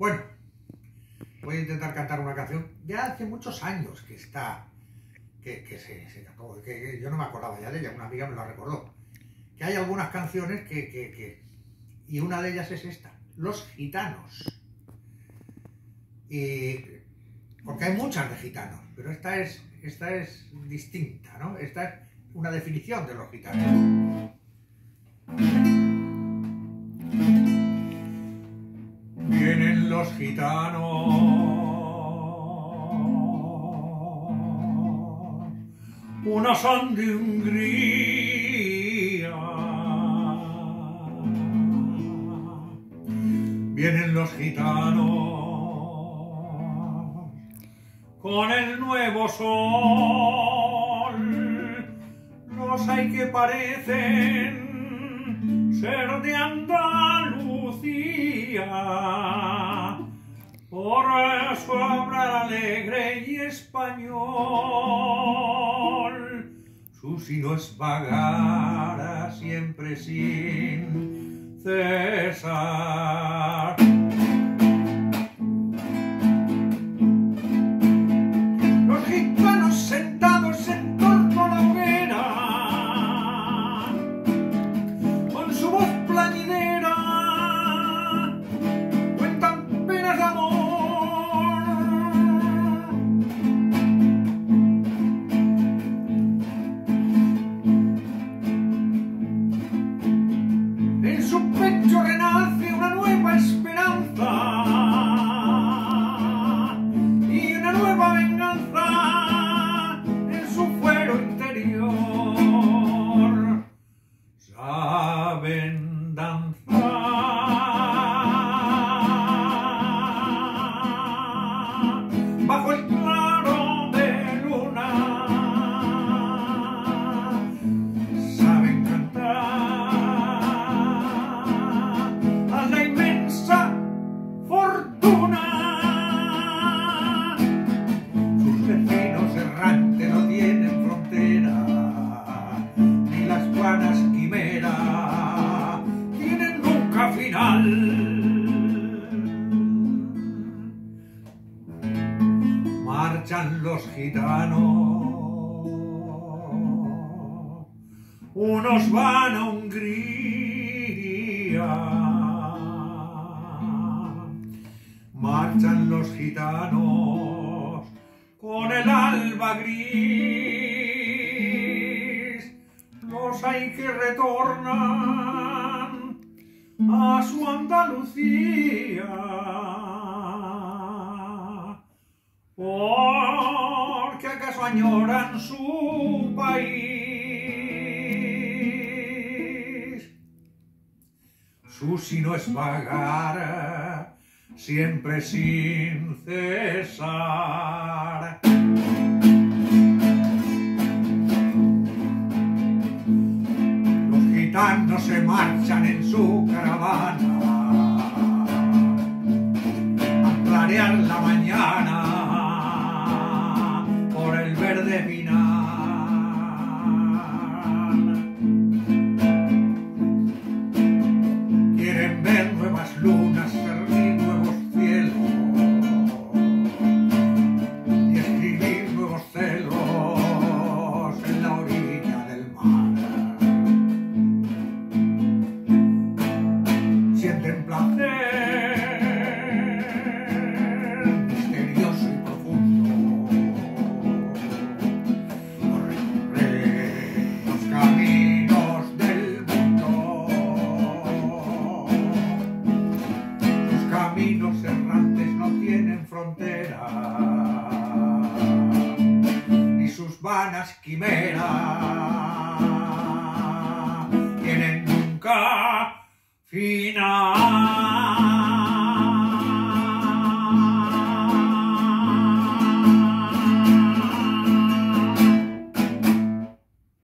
Bueno, voy a intentar cantar una canción. Ya hace muchos años que está, que se acabó, que yo no me acordaba ya de ella, una amiga me la recordó. Que hay algunas canciones y una de ellas es esta, Los Gitanos. Porque hay muchas de gitanos, pero esta es distinta, ¿no? Esta es una definición de los gitanos. Vienen los gitanos, unos son de Hungría, vienen los gitanos con el nuevo sol, los hay que parecen ser de Andalucía, por eso hablar alegre y español, su sino es vagar siempre sin cesar. Los gitanos sentados en torno a la hoguera, con su voz plañidera, cuentan penas de amor. En su pecho renace una nueva esperanza y una nueva venganza en su fuero interior. Saben danzar bajo el claro de luna, saben cantar a la inmensa fortuna. Sus vecinos errantes no tienen frontera, ni las vanas quimeras tienen nunca final. Marchan los gitanos, unos van a Hungría. Marchan los gitanos con el alba gris, los hay que retornan a su Andalucía. Porque acaso añoran su país. Su sino es vagar siempre sin cesar. Los gitanos se marchan en su caravana a clarear la mañana por el verde pinar. Quieren ver nuevas lunas, ver nuevos cielos y escribir nuevos celos en la orilla del mar. Sienten placer misterioso y profundo, recorrer los caminos del mundo. Sus caminos errantes no tienen frontera, ni sus vanas quimeras tienen nunca final.